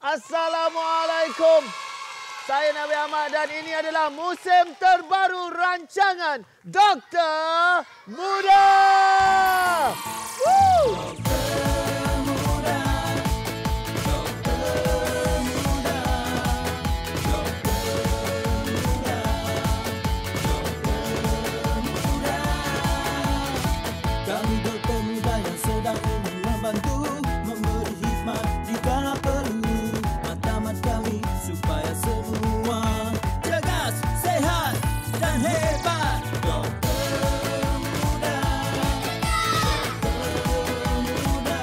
Assalamualaikum. Saya Nabi Ahmad dan ini adalah musim terbaru rancangan Doktor Muda. Woo! Kami dokter muda yang sedang ingin membantu, memberi hikmat jika perlu. Matlamat kami supaya semua cergas, sehat dan hebat. Dokter muda, dokter muda,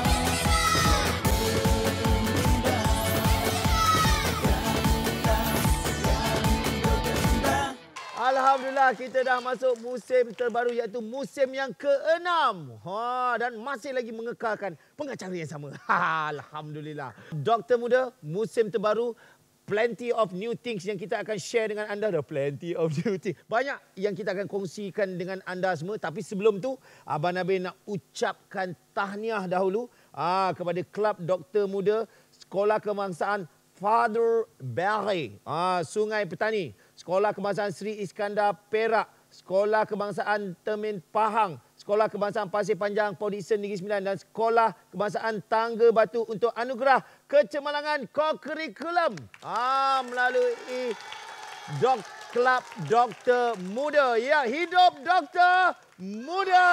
dokter muda. Alhamdulillah kita dah masuk musim terbaru iaitu musim yang ke-6. Dan masih lagi mengekalkan pengacara yang sama. Alhamdulillah. Doktor Muda, musim terbaru, plenty of new things yang kita akan share dengan anda. Plenty of new things. Banyak yang kita akan kongsikan dengan anda semua. Tapi sebelum tu, Abang Nabil nak ucapkan tahniah dahulu kepada Kelab Doktor Muda Sekolah Kebangsaan Father Barry, Sungai Petani, Sekolah Kebangsaan Sri Iskandar Perak, Sekolah Kebangsaan Termin Pahang, Sekolah Kebangsaan Pasir Panjang Port-Dickson Negeri Sembilan dan Sekolah Kebangsaan Tangga Batu untuk anugerah kecemerlangan co-curriculum melalui Kelab Doktor Muda. Ya, hidup Doktor Muda.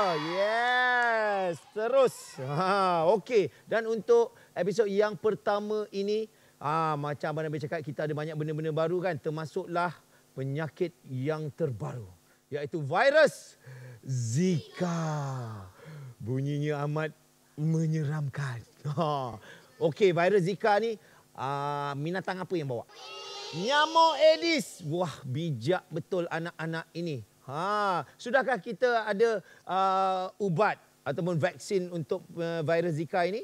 Yes, terus. Okey, dan untuk episod yang pertama ini, macam Abang Nabil cakap, kita ada banyak benda-benda baru kan. Termasuklah penyakit yang terbaru, iaitu virus Zika. Bunyinya amat menyeramkan. Okey, virus Zika ni binatang apa yang bawa? Nyamuk Aedes. Wah, bijak betul anak-anak ini. Sudahkah kita ada ubat ataupun vaksin untuk virus Zika ini?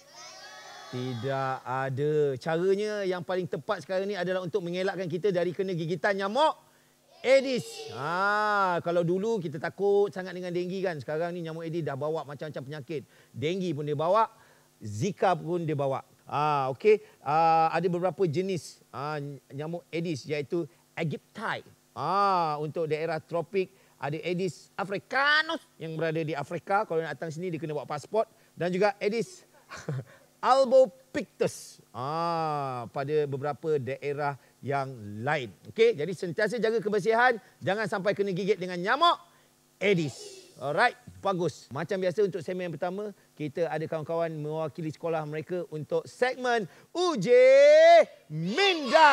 Tidak ada. Caranya yang paling tepat sekarang ni adalah untuk mengelakkan kita dari kena gigitan nyamuk Aedes. Kalau dulu kita takut sangat dengan denggi kan. Sekarang ni nyamuk Aedes dah bawa macam-macam penyakit. Denggi pun dia bawa, Zika pun dia bawa. Okey, ada beberapa jenis nyamuk Aedes iaitu Aegypti. Untuk daerah tropik ada Aedes africanus yang berada di Afrika. Kalau nak datang sini dia kena bawa pasport, dan juga Aedes albopictus pada beberapa daerah yang lain. Okey, jadi sentiasa jaga kebersihan, jangan sampai kena gigit dengan nyamuk Aedes. Alright, bagus. Macam biasa untuk segmen yang pertama, kita ada kawan-kawan mewakili sekolah mereka untuk segmen Uji Minda.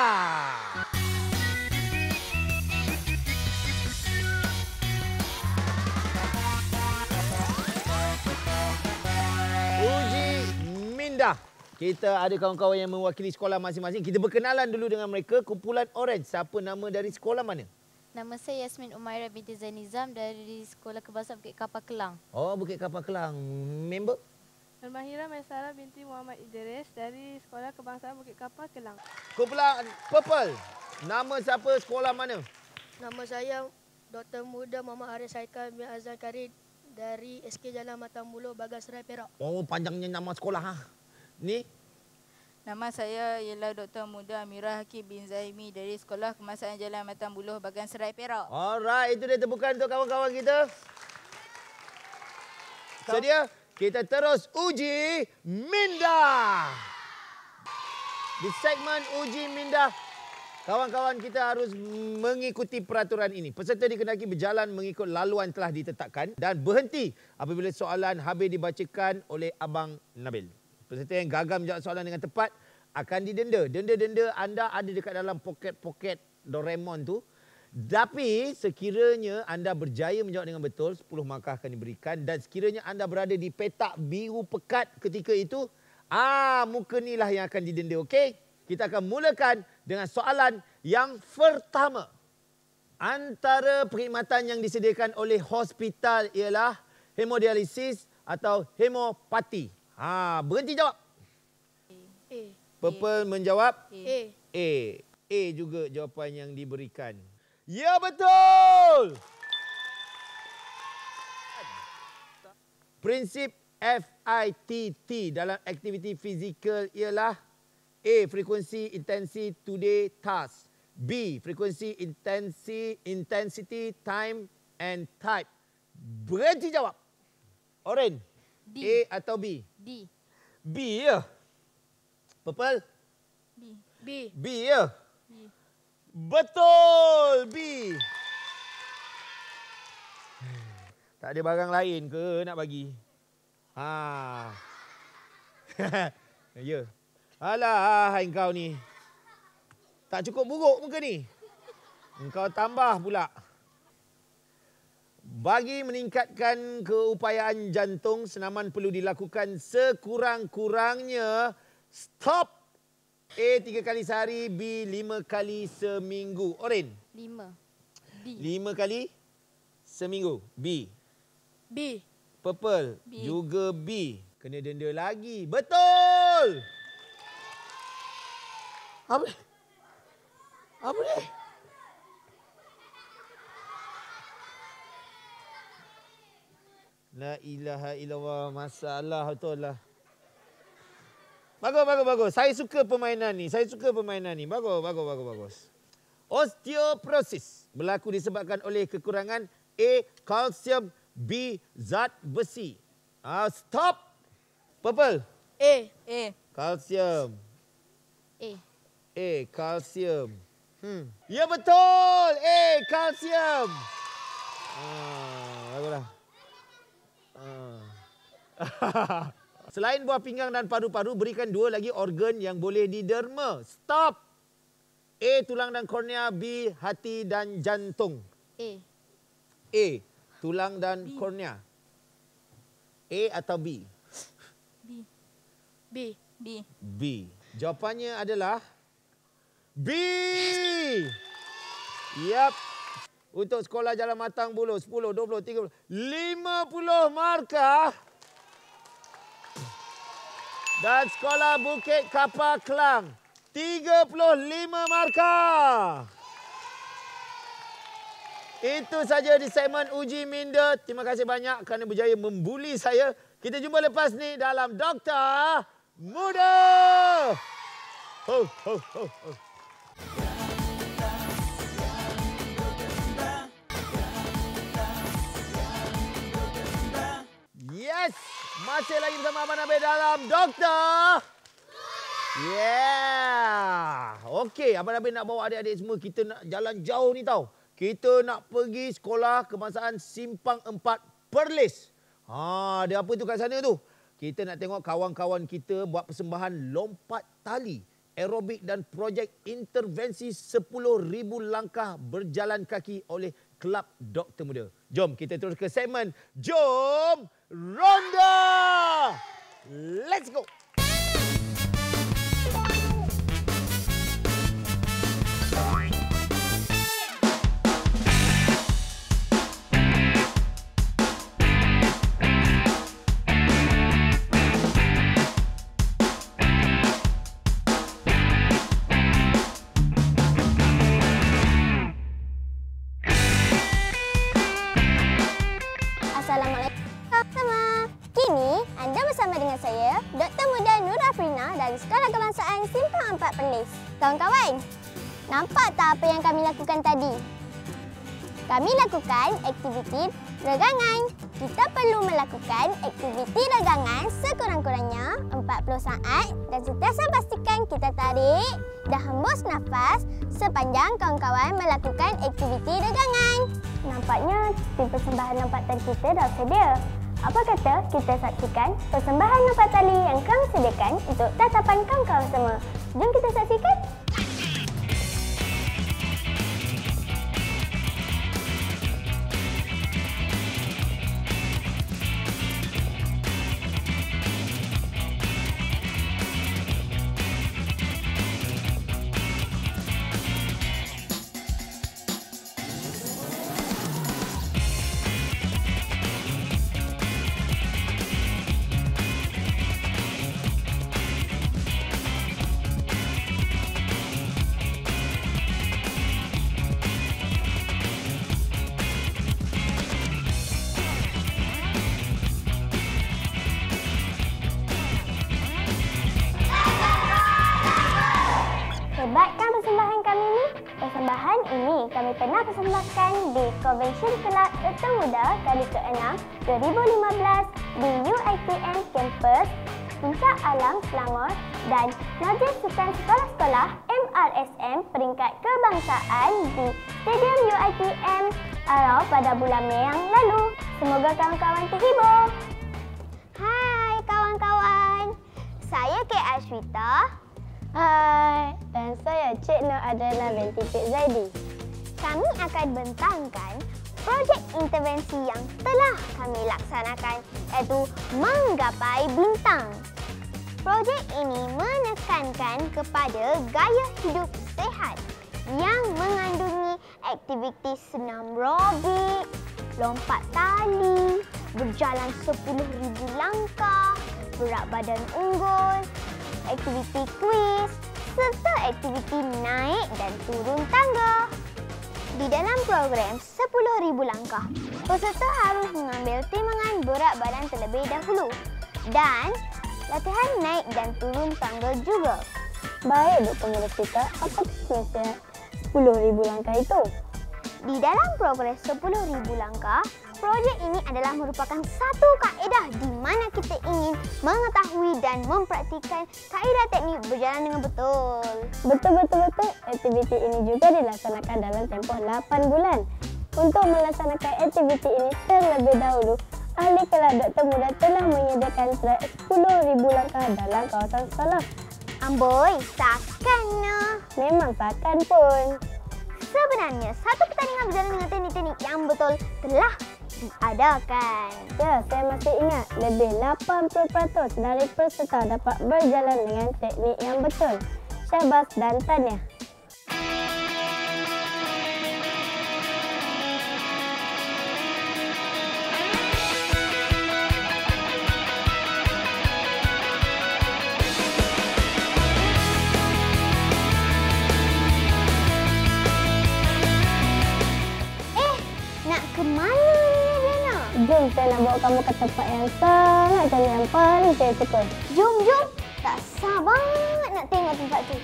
Kita ada kawan-kawan yang mewakili sekolah masing-masing. Kita berkenalan dulu dengan mereka. Kumpulan Orange. Siapa nama dari sekolah mana? Nama saya Yasmin Umairah binti Zainizam dari Sekolah Kebangsaan Bukit Kapar Kelang. Oh, Bukit Kapar Kelang. Member? Almahira Maisara binti Muhammad Idris dari Sekolah Kebangsaan Bukit Kapar Kelang. Kumpulan Purple. Nama siapa, sekolah mana? Nama saya Dr. Muda Muhammad Haris Haikal bin Azhar Karim dari SK Jalan Matambuluh, Bagan Serai, Perak. Oh, panjangnya nama sekolah. Ni? Nama saya ialah Dr. Muda Amirah Hakim bin Zaimi dari Sekolah Kebangsaan Jalan Matambuluh, Bagan Serai, Perak. Alright, itu dia tepukan untuk kawan-kawan kita. Sedia? Kita terus uji minda. Di segmen uji minda, kawan-kawan kita harus mengikuti peraturan ini. Peserta dikenaki berjalan mengikut laluan telah ditetapkan dan berhenti apabila soalan habis dibacakan oleh Abang Nabil. Peserta yang gagal menjawab soalan dengan tepat akan didenda. Denda-denda anda ada dekat dalam poket-poket Doraemon tu. Tapi sekiranya anda berjaya menjawab dengan betul, 10 markah akan diberikan. Dan sekiranya anda berada di petak biru pekat ketika itu, muka ni lah yang akan didenda, okey? Kita akan mulakan dengan soalan yang pertama. Antara perkhidmatan yang disediakan oleh hospital ialah hemodialisis atau hemopati. Berhenti jawab. A. Purple menjawab A. A. A juga jawapan yang diberikan. Ya, betul! Prinsip FITT dalam aktiviti fizikal ialah A. Frequency, intensity, today, task. B. Frequency, intensity, time and type. Berhenti jawab. Oren. D. A atau B? D. B ya? Purple? B. B. B ya? B. Betul! B. Tak ada barang lain ke nak bagi? Ha. Ya. Alah, hai kau ni. Tak cukup buruk muka ni. Engkau tambah pula. Bagi meningkatkan keupayaan jantung, senaman perlu dilakukan sekurang-kurangnya. Stop. A 3 kali sehari, B 5 kali seminggu. Oren? 5. B. 5 kali seminggu. B. B. Purple. B. Juga B. Kena denda lagi. Betul! Apa? Apa ni? La ilaha illallah. Masalah betul lah. Bagus. Saya suka permainan ni. Bagus. Osteoporosis berlaku disebabkan oleh kekurangan A. Kalsium, B. Zat besi. Stop. Purple. A. A. Kalsium. A. A. Kalsium. Ya betul. A. Kalsium. Baguslah. Selain buah pinggang dan paru-paru, berikan 2 lagi organ yang boleh diderma. Stop. A. Tulang dan kornea. B. Hati dan jantung. A. A. Tulang dan B. kornea. A atau B? B. B. B. B. Jawapannya adalah B. Yap. Untuk sekolah Jalan Matang Buloh 10, 20, 30, 50 markah. Dan sekolah Bukit Kapar Kelang 35 markah. Itu saja di segmen Uji Minda. Terima kasih banyak kerana berjaya membuli saya. Kita jumpa lepas ni dalam Doktor Muda. Ho, ho, ho, ho. Yes, masih lagi bersama Abang Nabil dalam Doktor. Yeah. Okey, Abang Nabil nak bawa adik-adik semua kita nak jalan jauh ni tau. Kita nak pergi sekolah kebangsaan Simpang 4 Perlis. Ada apa tu kat sana tu? Kita nak tengok kawan-kawan kita buat persembahan lompat tali, aerobik dan projek intervensi 10,000 langkah berjalan kaki oleh Kelab Doktor Muda. Jom kita terus ke segmen Jom Ronda. Let's go. Sekolah Kebangsaan Simpang 4 Perlis. Kawan-kawan, nampak tak apa yang kami lakukan tadi? Kami lakukan aktiviti regangan. Kita perlu melakukan aktiviti regangan sekurang-kurangnya 40 saat dan sentiasa pastikan kita tarik dan hembus nafas sepanjang kawan-kawan melakukan aktiviti regangan. Nampaknya tim persembahan lompatan kita dah sedia. Apa kata kita saksikan persembahan lompat tali yang kami sediakan untuk tatapan kawan-kawan semua. Jom kita saksikan. Dan ini kami pernah persembahkan di Convention Club Doktor Muda kali ke-6 2015 di UiTM Campus, Puncak Alam, Selangor dan Majlis Sukan Sekolah-Sekolah MRSM peringkat kebangsaan di Stadium UiTM Arau pada bulan Mei yang lalu. Semoga kawan-kawan terhibur. Hai kawan-kawan, saya Kek Ashwita. Hai, dan saya Cik Nur Adriana binti Cik Zaidi. Kami akan bentangkan projek intervensi yang telah kami laksanakan, iaitu Menggapai Bintang. Projek ini menekankan kepada gaya hidup sihat yang mengandungi aktiviti senam aerobik, lompat tali, berjalan 10,000 langkah, berat badan unggul, aktiviti kuis serta aktiviti naik dan turun tangga. Di dalam program 10,000 langkah, peserta harus mengambil timbangan berat badan terlebih dahulu dan latihan naik dan turun tangga juga. Baik, Dr. Murafika, apa nasihat 10,000 langkah itu? Di dalam program 10,000 langkah, projek ini adalah merupakan satu kaedah di mana kita ingin mengetahui dan mempraktikkan kaedah teknik berjalan dengan betul. Betul. Aktiviti ini juga dilaksanakan dalam tempoh 8 bulan. Untuk melaksanakan aktiviti ini terlebih dahulu, ahli kelas Doktor Muda telah menyediakan trek 10,000 langkah dalam kawasan sekolah. Amboi, takkan nah. Memang takkan pun. Sebenarnya, satu pertandingan berjalan dengan teknik-teknik yang betul telah diadakan. Ya, saya masih ingat lebih 80% dari peserta dapat berjalan dengan teknik yang betul. Syabas dan tahniah. Nak ke mana ni, Adriana? Jom saya nak bawa kamu ke tempat yang sangat cantik yang paling saya suka. Jom. Tak sabar nak tengok tempat tu.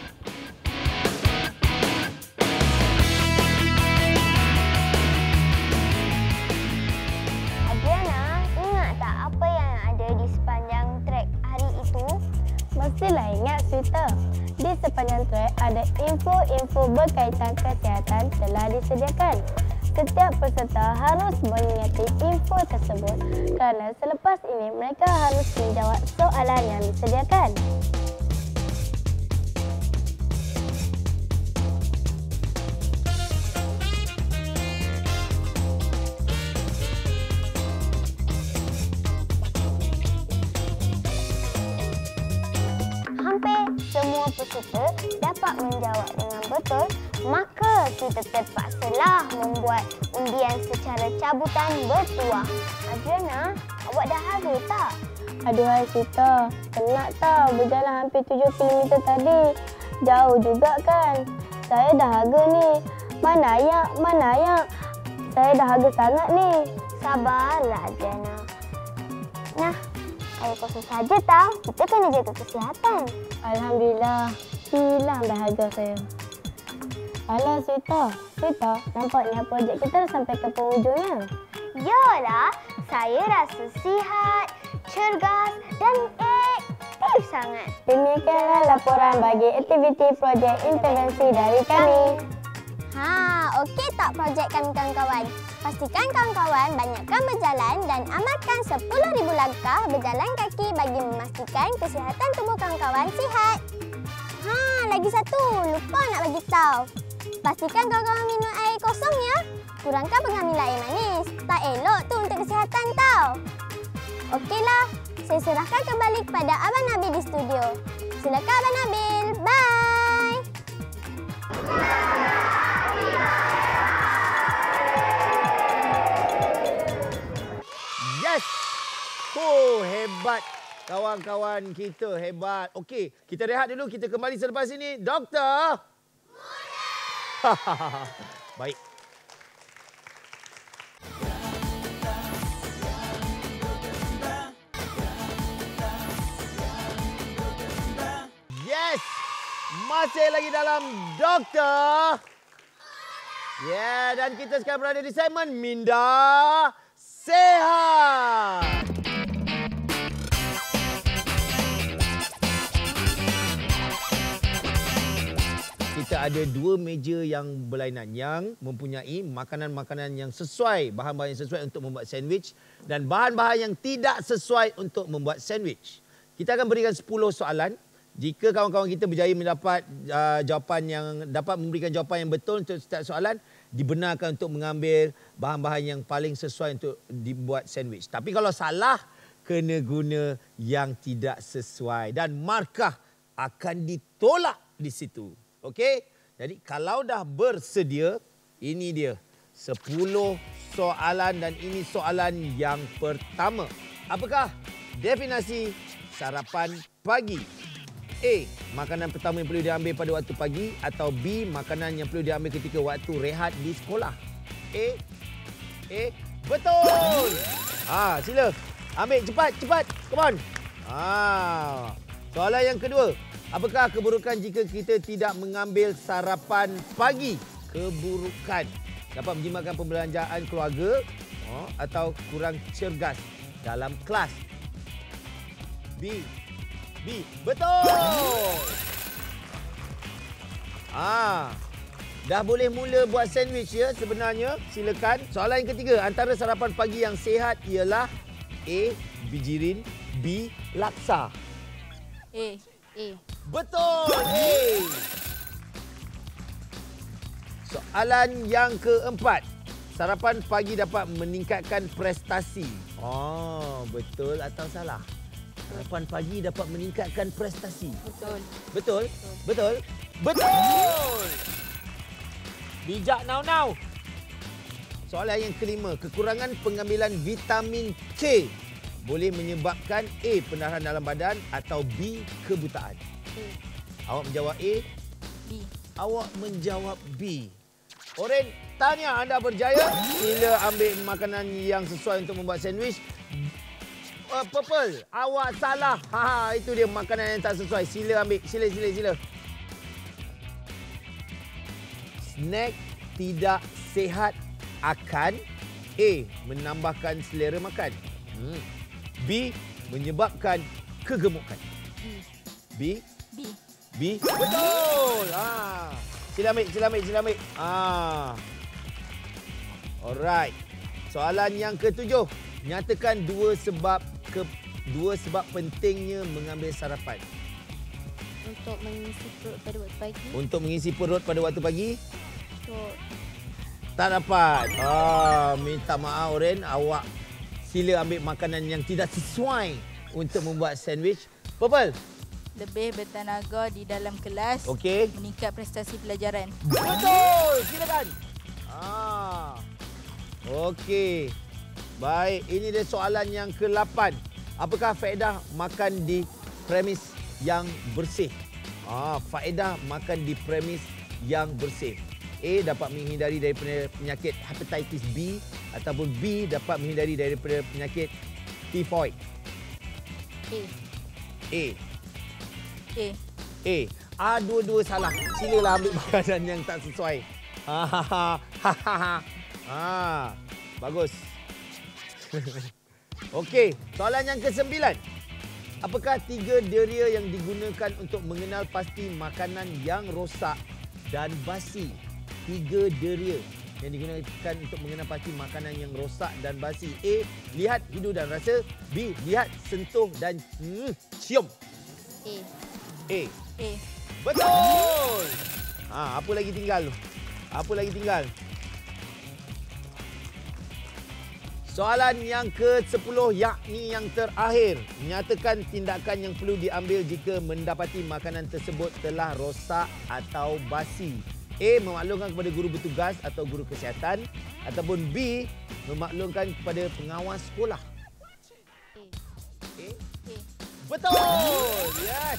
Adriana, ingat tak apa yang ada di sepanjang trek hari itu? Mestilah ingat, Swita. Di sepanjang trek ada info-info berkaitan kesihatan telah disediakan. Setiap peserta harus mengingati info tersebut kerana selepas ini mereka harus menjawab soalan yang disediakan. Hampir semua peserta dapat menjawab dengan betul, maka kita terpaksalah membuat undian secara cabutan bertuah. Adriana, awak dah haga tak? Aduhai Sita, penat tau berjalan hampir 7 km tadi. Jauh juga kan? Saya dah haga ni. Mana ayak? Saya dah haga sangat ni. Sabarlah Adriana. Nah, air kosong saja tau. Kita kena jaga kesihatan. Alhamdulillah, hilang dahaga saya. Alah Sita, nampaknya projek kita dah sampai ke penghujungnya. Yalah, saya rasa sihat, cergas dan aktif sangat. Demikianlah laporan bagi aktiviti projek intervensi dari kami. Okey tak projek kami kawan-kawan? Pastikan kawan-kawan banyakkan berjalan dan amalkan 10,000 langkah berjalan kaki bagi memastikan kesihatan tubuh kawan-kawan sihat. Lagi satu, lupa nak bagi tahu. Pastikan kawan-kawan minum air kosong ya. Kurangkan pengambilan air manis. Tak elok tu untuk kesihatan tau. Okeylah, saya serahkan kembali kepada Abang Nabil di studio. Silakan Abang Nabil. Bye. Yes! Hebat. Kawan-kawan kita hebat. Okey, kita rehat dulu. Kita kembali selepas ini. Doktor! Baik. Yes! Masih lagi dalam Doktor Ya, dan kita sekarang berada di segmen Minda Sehat. Kita ada dua meja yang berlainan yang mempunyai makanan-makanan yang sesuai, bahan-bahan yang sesuai untuk membuat sandwich dan bahan-bahan yang tidak sesuai untuk membuat sandwich. Kita akan berikan 10 soalan. Jika kawan-kawan kita berjaya mendapat jawapan yang dapat memberikan jawapan yang betul untuk setiap soalan, dibenarkan untuk mengambil bahan-bahan yang paling sesuai untuk dibuat sandwich. Tapi kalau salah, kena guna yang tidak sesuai dan markah akan ditolak di situ. Okey? Jadi kalau dah bersedia, ini dia 10 soalan dan ini soalan yang pertama. Apakah definisi sarapan pagi? A. Makanan pertama yang perlu diambil pada waktu pagi atau B. Makanan yang perlu diambil ketika waktu rehat di sekolah? A. Betul! Sila. Ambil cepat. Come on. Soalan yang kedua. Apakah keburukan jika kita tidak mengambil sarapan pagi? Keburukan. Dapat menjimatkan pembelanjaan keluarga atau kurang cergas dalam kelas. B. Betul! Dah boleh mula buat sandwich ya sebenarnya. Silakan. Soalan yang ketiga. Antara sarapan pagi yang sihat ialah A. Bijirin, B. Laksa. A. Betul! A. Soalan yang keempat. Sarapan pagi dapat meningkatkan prestasi. Betul atau salah? Sarapan pagi dapat meningkatkan prestasi. Betul. Bijak now. Soalan yang kelima. Kekurangan pengambilan vitamin K boleh menyebabkan A. pendarahan dalam badan atau B. kebutaan. Awak menjawab A. B. Awak menjawab B. Oren, tahniah anda berjaya. Sila ambil makanan yang sesuai untuk membuat sandwich. Purple, awak salah. Itu dia makanan yang tak sesuai. Sila ambil. Sila. Snack tidak sihat akan A. menambahkan selera makan. B. menyebabkan kegemukan. B. Betul. Sila ambil. Alright. Soalan yang ketujuh. Nyatakan dua sebab pentingnya mengambil sarapan. Untuk mengisi perut pada waktu pagi. Untuk mengisi perut pada waktu pagi? Untuk Tak dapat. Minta maaf Oren. Awak sila ambil makanan yang tidak sesuai untuk membuat sandwich. Purple. Lebih bertenaga di dalam kelas. Okey. Meningkat prestasi pelajaran. Betul. Silakan. Okey. Baik, ini dia soalan yang ke-8. Apakah faedah makan di premis yang bersih? Faedah makan di premis yang bersih. A. dapat menghindari daripada penyakit hepatitis B ataupun B. dapat menghindari daripada penyakit tifoid. A. Dua-dua salah. Silalah ambil makanan yang tak sesuai. Bagus. Okey, soalan yang ke-9. Apakah 3 deria yang digunakan untuk mengenal pasti makanan yang rosak dan basi? 3 deria yang digunakan untuk mengenal pasti makanan yang rosak dan basi. A. Lihat, hidu dan rasa. B. Lihat, sentuh dan cium. A. Betul! Apa lagi tinggal? Soalan yang ke-10 yakni yang terakhir. Nyatakan tindakan yang perlu diambil jika mendapati makanan tersebut telah rosak atau basi. A. Memaklumkan kepada guru bertugas atau guru kesihatan. Ataupun B. Memaklumkan kepada pengawas sekolah. A. Betul! Yes!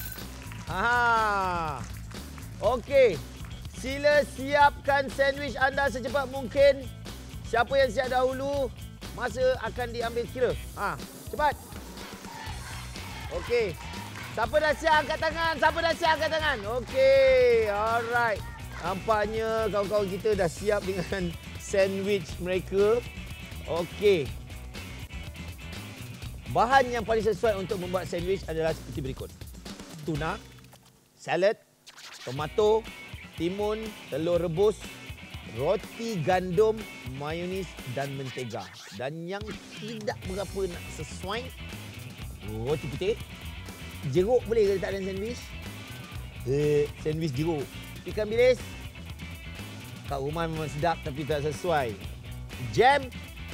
Okey. Sila siapkan sandwich anda secepat mungkin. Siapa yang siap dahulu, masa akan diambil kira. Cepat. Okey. Siapa dah siap angkat tangan? Okey. Alright. Nampaknya kawan-kawan kita dah siap dengan sandwich mereka. Okey. Bahan yang paling sesuai untuk membuat sandwich adalah seperti berikut. Tuna, salad, tomato, timun, telur rebus, roti gandum, mayonis dan mentega. Dan yang tidak berapa nak sesuai, roti putih. Jeruk boleh ke letak dalam sandwich? Sandwich jeruk. Ikan bilis. Kat rumah memang sedap tapi tak sesuai. Jam.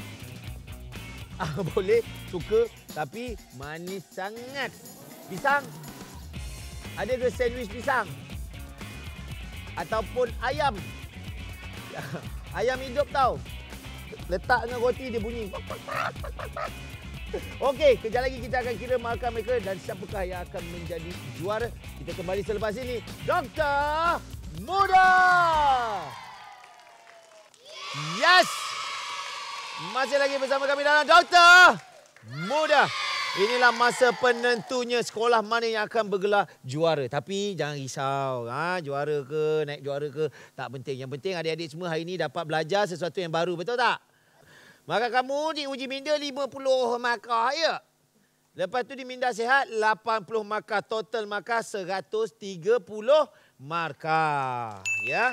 Boleh, suka tapi manis sangat. Pisang. Ada ke sandwich pisang? Ataupun ayam. Ayam hidup tau. Letak dengan roti dia bunyi. Okey, kejap lagi kita akan kira markah mereka dan siapakah yang akan menjadi juara. Kita kembali selepas ini. Doktor Muda! Yes! Masih lagi bersama kami dalam Doktor Muda. Inilah masa penentunya sekolah mana yang akan bergelar juara. Tapi jangan risau. Juara ke, naik juara ke, tak penting. Yang penting adik-adik semua hari ini dapat belajar sesuatu yang baru. Betul tak? Maka kamu di uji minda 50 markah ya. Lepas tu di minda sihat 80 markah. Total markah 130 markah. Ya.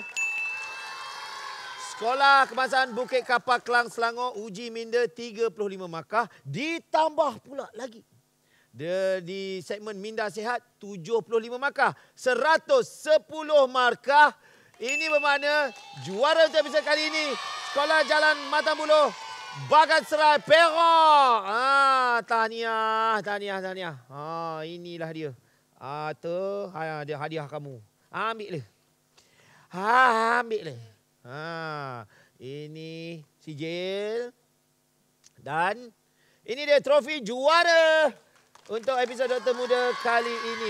Sekolah Kebangsaan Bukit Kapar Klang Selangor uji minda 35 markah. Ditambah pula lagi. Di segmen minda sihat 75 markah. 110 markah. Ini bermakna juara untuk episod kali ini. Sekolah Jalan Matambuluh Bagan Serai Perak. Tahniah. Inilah dia. Dia hadiah kamu. Ambil le. Ambil le. Ini sijil. Dan ini dia trofi juara untuk episod Doktor Muda kali ini.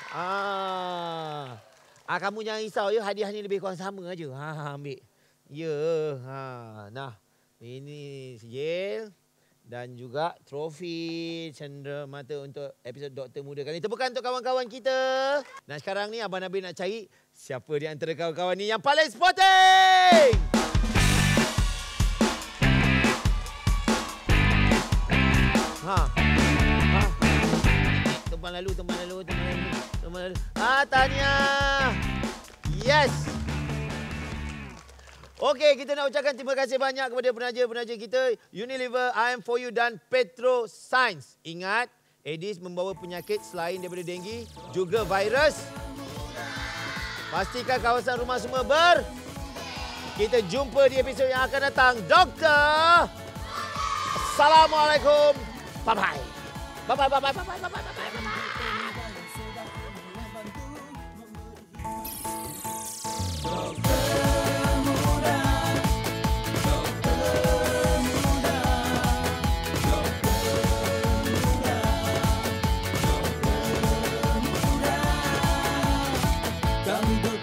Kamu jangan risau ya, hadiah ni lebih kurang sama aja. Ambil. Ya. Nah. Ini sijil dan juga trofi cenderamata untuk episod Doktor Muda kali ini. Tepukan untuk kawan-kawan kita. Dan sekarang ni Abang Nabil nak cari siapa di antara kawan-kawan ni yang paling sporting. Tumpang lalu. Tahniah. Yes. Okey, kita nak ucapkan terima kasih banyak kepada penaja-penaja kita Unilever, I'm For You dan Petro Science. Ingat, Aedes membawa penyakit selain daripada denggi, juga virus. Pastikan kawasan rumah semua Kita jumpa di episod yang akan datang. Doktor. Assalamualaikum. Bye-bye. Bye-bye. Kami